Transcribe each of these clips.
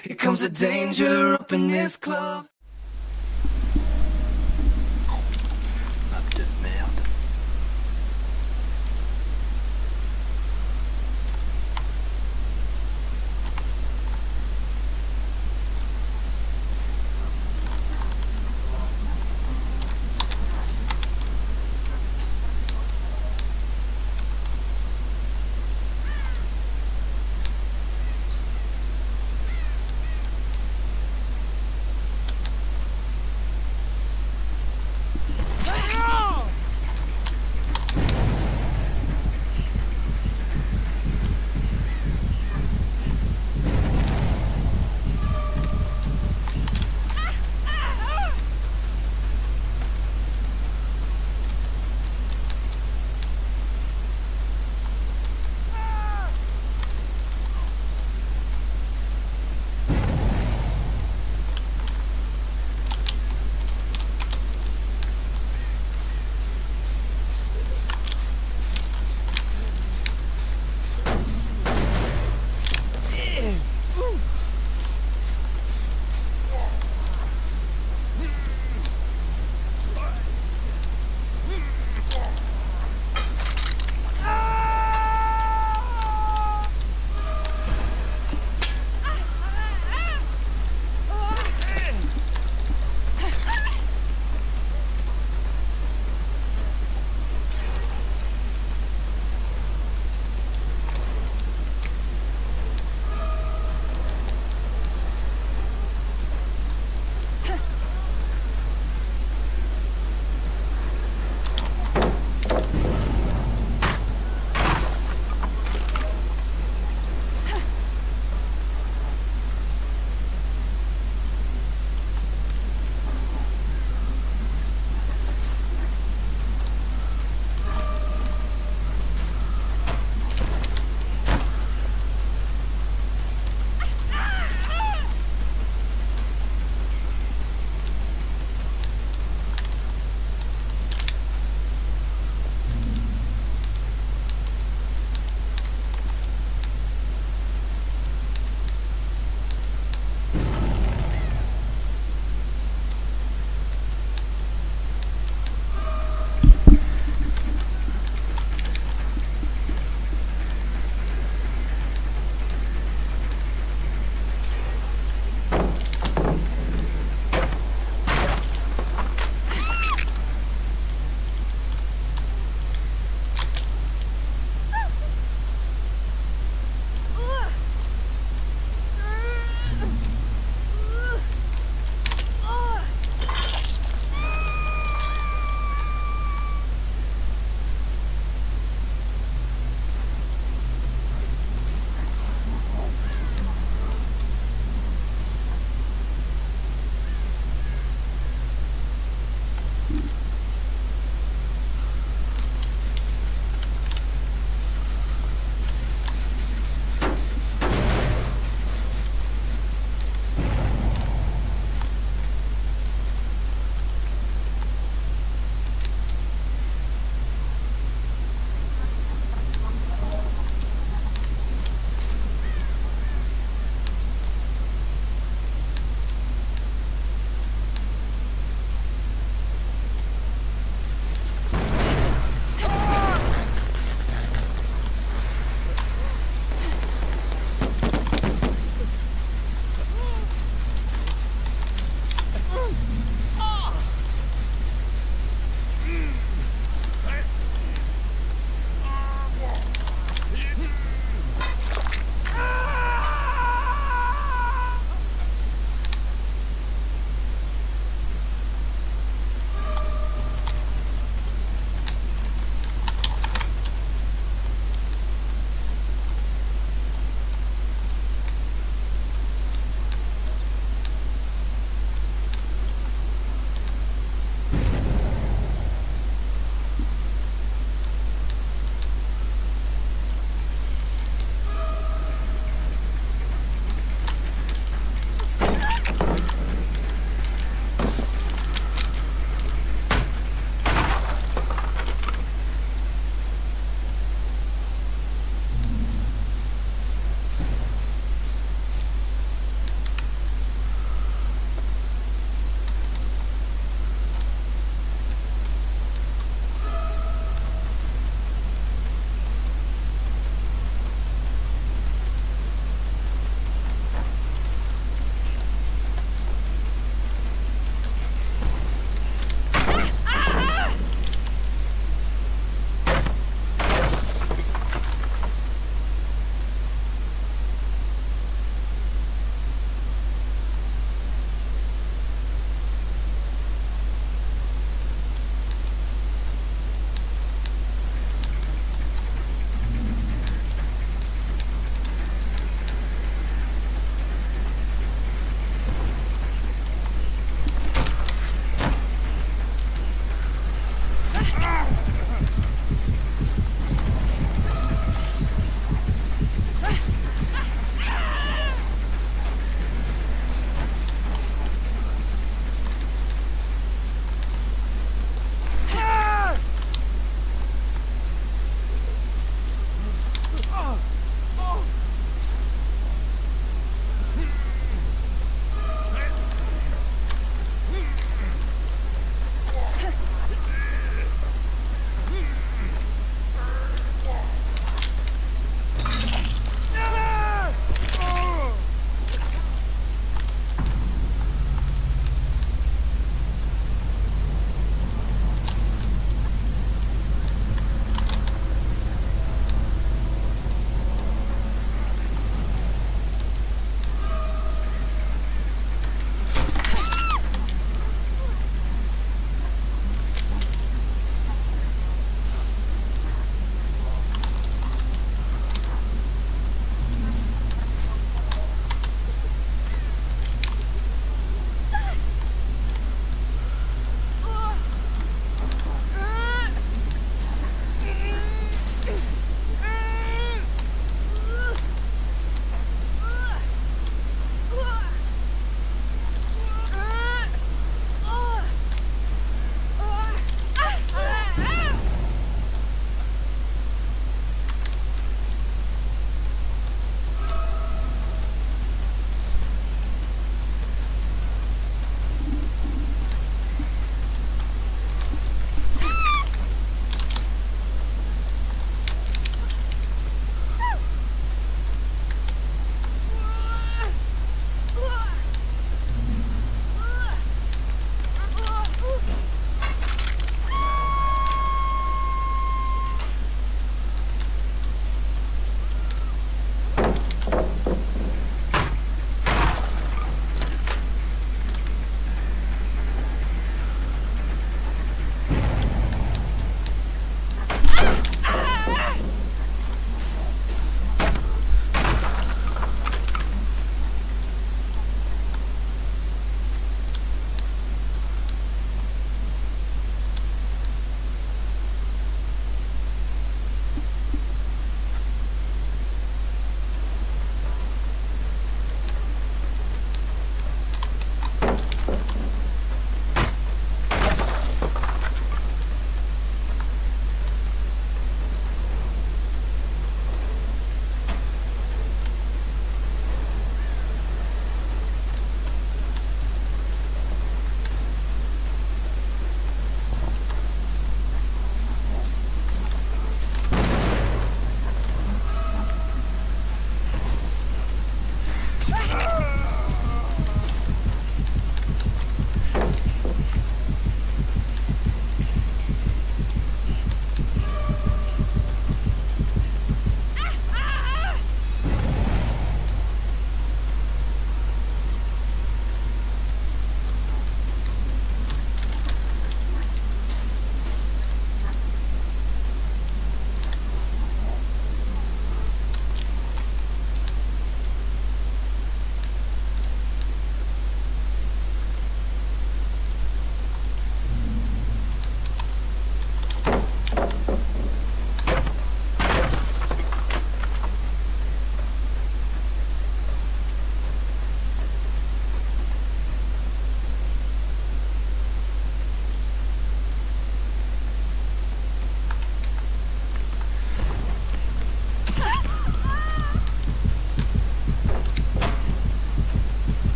Here comes the danger up in this club. Map de merde.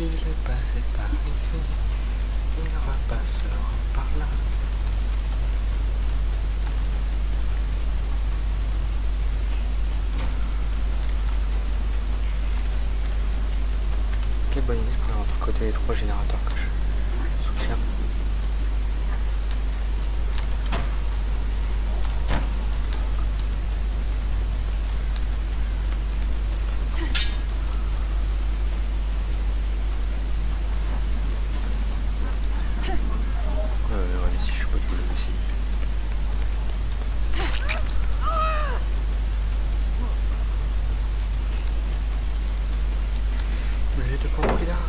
Il est passé par ici, il repassera par là. Quelle bonne idée de prendre de côté les 3 générateurs que je soutiens. Ouais, si je suis pas de boulot aussi. J'ai tout compris là.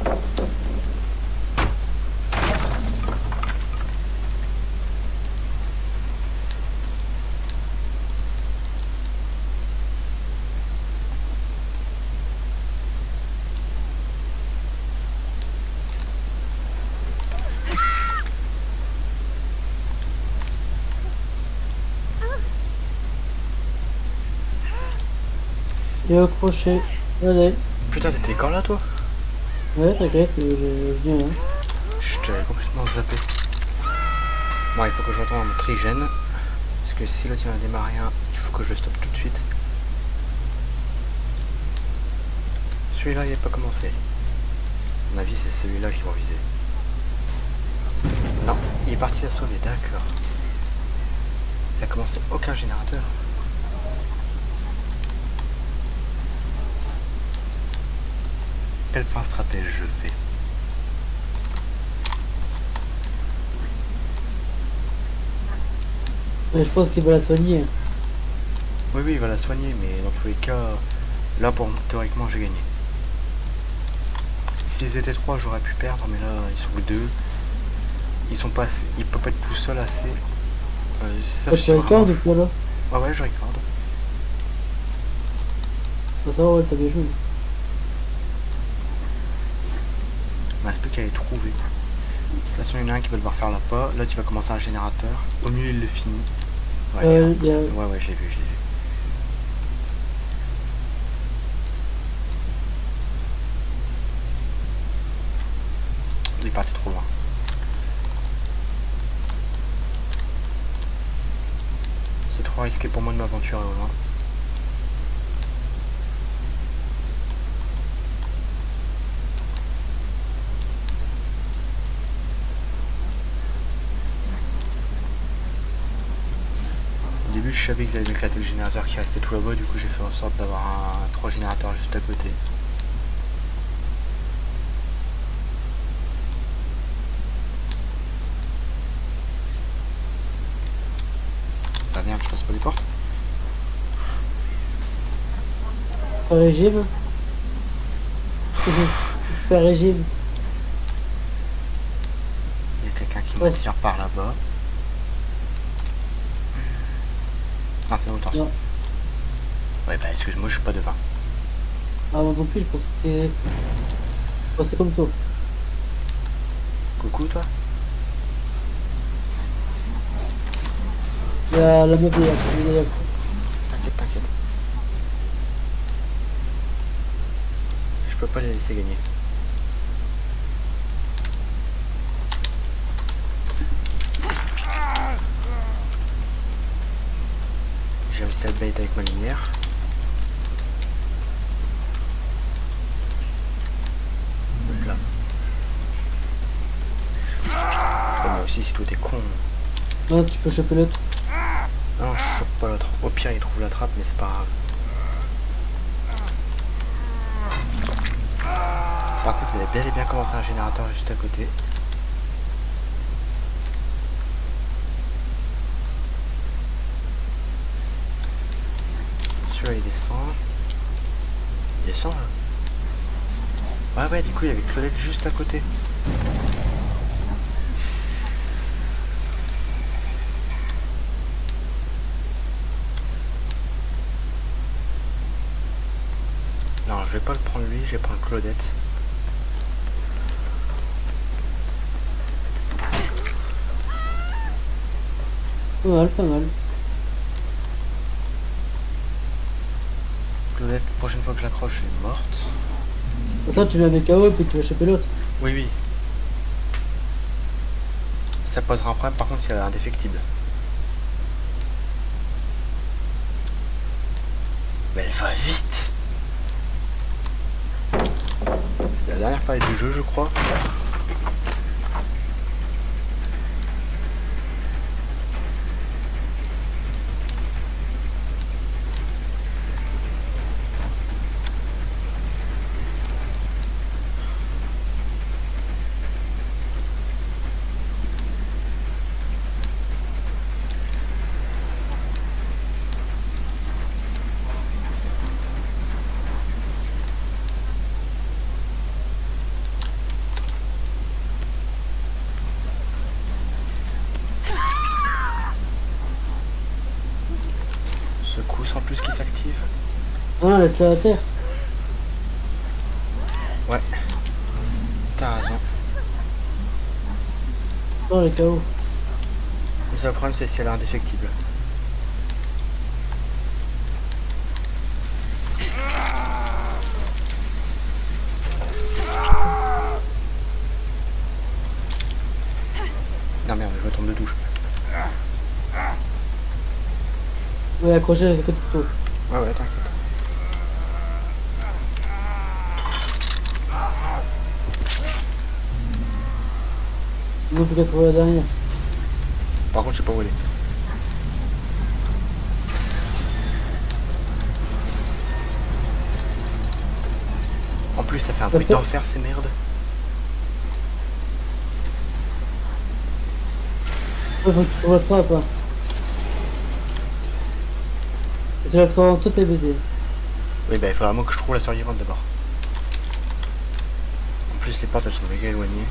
Et accroché. Allez. Putain, t'étais quand là toi? Ouais, t'inquiète, je viens là. Je t'avais complètement zappé. Bon, il faut que je retourne à mon trigène. Parce que si l'autre il m'a démarré un, il faut que je le stoppe tout de suite. Celui-là il n'est pas commencé. À mon avis c'est celui-là qu'ils vont viser. Non, il est parti à sauver, d'accord. Il a commencé aucun générateur. Quel fin stratège je fais? Mais je pense qu'il va la soigner. Oui, il va la soigner, mais dans tous les cas, là pour théoriquement j'ai gagné. S'ils étaient 3, j'aurais pu perdre, mais là ils sont 2. Ils sont pas assez, ils peuvent pas être tout seuls assez. Toi, tu recordes ou quoi là? Ouais, je recorde. Ça va, ouais, t'as bien joué. Il reste plus qu'à les trouver. De toute façon, il y en a un qui va devoir faire la pas. L'autre, il va commencer un générateur. Au mieux, il le finit. Ouais, ouais, je l'ai vu. Il est parti trop loin. C'est trop risqué pour moi de m'aventurer au loin. Au début, je savais qu'ils allaient éclater le générateur qui restait tout là-bas, du coup j'ai fait en sorte d'avoir 3 générateurs juste à côté. Bah merde, je passe pas les portes. Faire régime. Faire régime. Il y a quelqu'un qui me tire par là-bas. Ah, c'est autant ça. Non. Ouais, bah excuse-moi, je suis pas devin. Ah, moi non plus, je pense que c'est. Je pensais comme toi. Coucou, toi. Il y a la meuf derrière. T'inquiète. Je peux pas les laisser gagner. J'ai réussi à le bait avec ma lumière. Là. Oh, moi aussi, si tout est con. Non, tu peux choper l'autre. Non, je chope pas l'autre. Au pire, il trouve la trappe, mais c'est pas grave. Par contre, vous avez bel et bien commencé un générateur juste à côté. Celui-là, il descend. Il descend, là. Ouais, du coup, il y avait Claudette juste à côté. Non, je vais pas le prendre lui, je vais prendre Claudette. Pas mal. Claudette, prochaine fois que je l'accroche, elle est morte. Ça, tu mets un KO et puis tu vas choper l'autre. Oui, oui. Ça posera un problème par contre si elle est indéfectible. Mais elle va vite. C'est la dernière partie du jeu, je crois. Secousse en plus qui s'active. Ah, laisse-la à terre. Ouais. T'as raison. Non, les KO. Le seul problème c'est si elle est indéfectible. Non merde, je me tombe de douche. Ouais, accroché avec le côté de toi. Ouais, ouais, t'inquiète. Il n'a plus qu'à trouver la dernière. Par contre, je sais pas où elle est. En plus, ça fait un bruit d'enfer, ces merdes. Ouais, faut que tu trouves la trappe. Hein. C'est la trappe, tout est baisé. Oui, bah il faut vraiment que je trouve la survivante d'abord. En plus, les portes elles sont méga éloignées.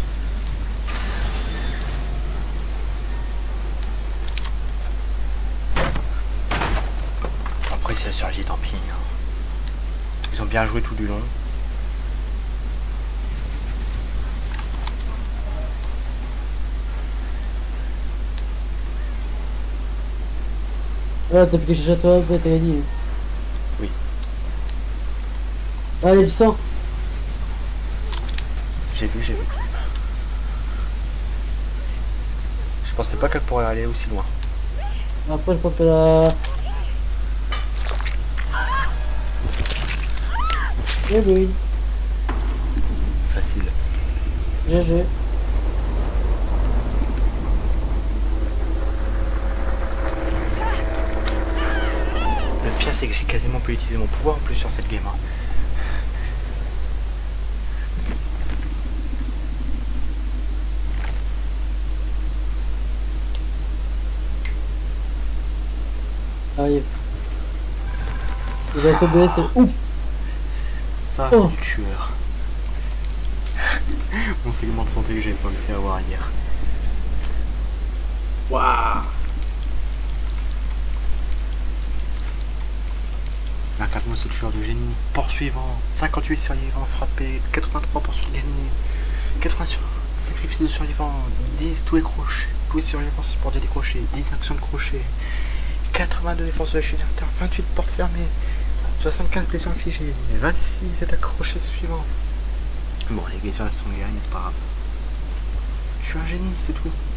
Après, si elle survit, tant pis. Hein. Ils ont bien joué tout du long. Voilà, t'as plus que chercher à toi, t'as gagné. Oui. Ah, il y a du sang. J'ai vu, j'ai vu. Je pensais pas qu'elle pourrait aller aussi loin. Après, je pense qu'elle a... Eh oui, Facile. GG. Le pire, c'est que j'ai quasiment pu utiliser mon pouvoir en plus sur cette game. Hein. Arrive. Il va se blesser. Ouh. Ça, Oh. c'est du tueur. Mon segment de santé que j'ai pas réussi à avoir hier. Waouh. Regarde-moi ce tueur de génie. Poursuivant. 58 survivants frappés. 83 poursuites gagnées. 80 sacrifices de survivants. 10 tous les crochets. Tous les survivants supportent des crochets. 10 actions de crochet. 82 défenses de la chaîne interne. 28 portes fermées. 75 blessures infligées. 26 attaques crochets suivants. Bon, les blessures elles sont gagnées, mais c'est pas grave. Je suis un génie, c'est tout.